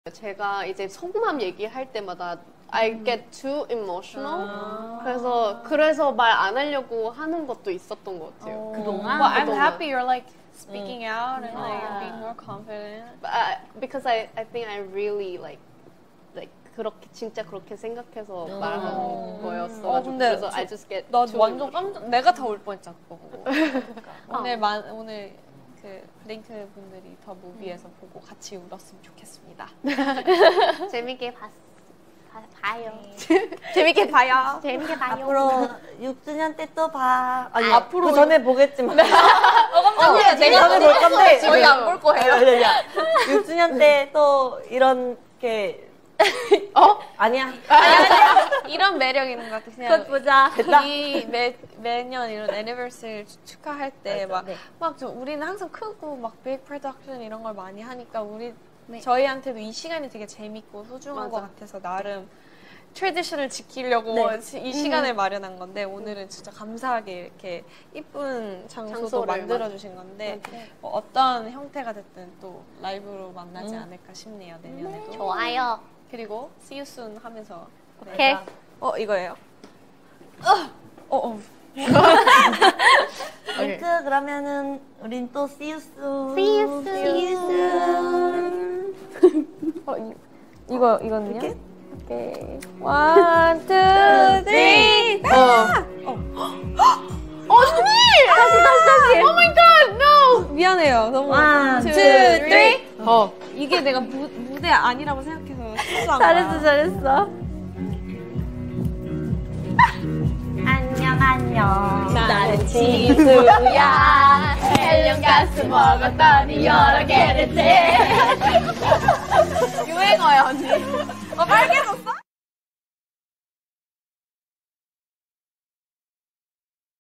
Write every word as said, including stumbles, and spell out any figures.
제가 이제 속마음 얘기할 때마다 I get too emotional. 아. 그래서 그래서 말 안 하려고 하는 것도 있었던 것 같아요. 그동안. Well, I'm 그동안. happy you're like speaking 음. out and like Yeah. being more confident. But I, because I I think I really like like 그렇게 진짜 그렇게 생각해서 음. 말하는 거였어. 어, 근데 그래서 저- I just get 나 too 완전 emotional. 깜짝 내가 다 울 뻔했잖아. 그거 보고. 어. 오늘 만 오늘 그 링크 분들이 더 무비에서 보고 같이 울었으면 좋겠습니다. 재밌게 봤, 봐, 봐요. 재밌게 봐요. 재밌게 봐요. 앞으로 육 주년 때 또 봐. 아니, 아, 앞으로 그 전에 보겠지만. 어, 깜짝이야. 내가 전에 볼 건데. 저희 안 볼 거예요. 아니, 아니, 육 주년 때 또 이런 게. 어? 아니야. 아니, 아니, 이런 매력 있는 것 같아. 그냥 보자. 이 매, 매년 이런 애니버서리 축하할 때 막 네. 막 좀 우리는 항상 크고 막 빅 프로덕션 이런 걸 많이 하니까 우리 네. 저희한테도 이 시간이 되게 재밌고 소중한 맞아. 것 같아서 나름 트레디션을 지키려고 네. 이 시간을 마련한 건데 오늘은 진짜 감사하게 이렇게 이쁜 장소도 장소를 만들어 주신 건데 뭐 어떤 형태가 됐든 또 라이브로 만나지 음. 않을까 싶네요 내년에도. 좋아요. 그리고 See you soon 하면서 오케이. 어 이거예요. 어 어. 링크 그러면은 우린 또 see you soon. See you soon. See you soon. 어, 이, 이거, 이거는요? 이렇게? 오케이. 원, 투, 쓰리! 어. 언니! 다시, 다시, 다시! Oh my god, no! 미안해요. 너무. One, 투, two, 쓰리! 어. 이게 내가 무, 무대 아니라고 생각해서 실수한 잘했어, 거야. 잘했어. 안녕, 안녕. 나는 지수야. 헬륨 가스 먹었더니 여러 개를 째. 유행어야 언니.